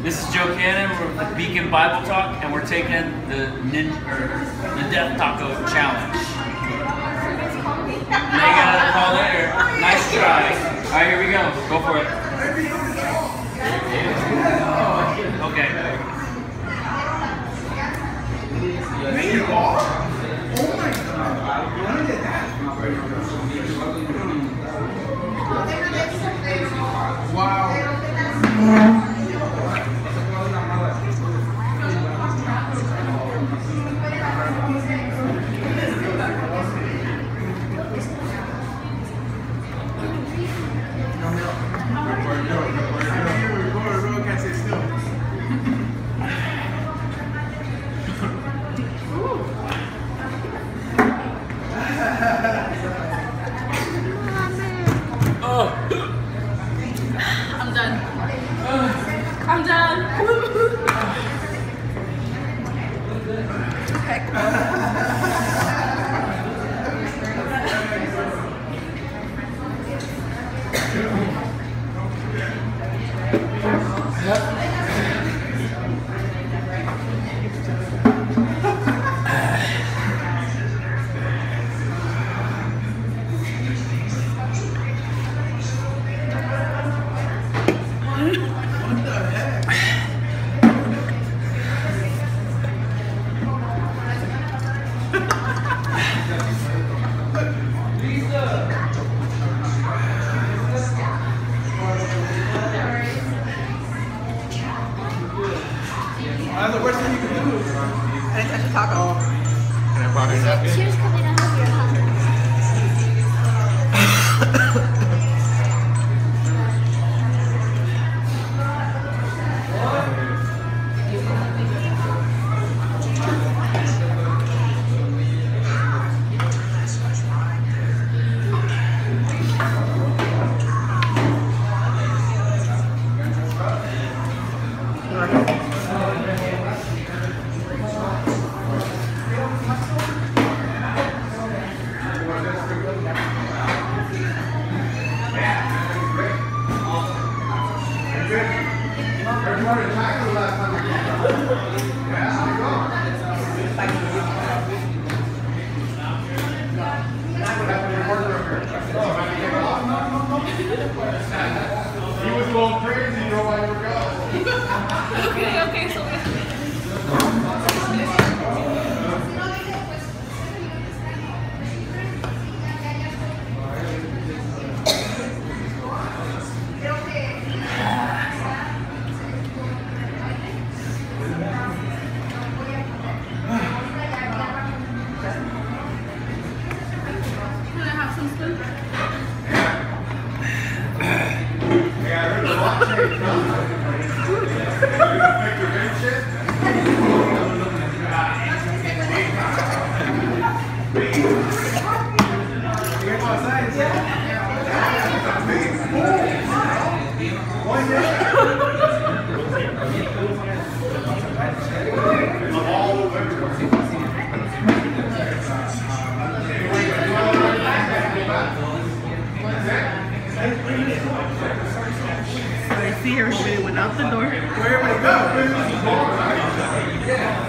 This is Joe Cannon. We're with Beacon Bible Talk, and we're taking the Death Taco Challenge. Now you got a call there. Nice try. All right, here we go. Go for it. Okay. Oh my God! When did that? Wow. I'm done. I'm done. The worst thing you can do is I didn't touch a taco. Can I borrow your napkin? She was coming out of your house. He was going crazy, you know why you were going. Okay, so I see her, she went out the door. Where would it go?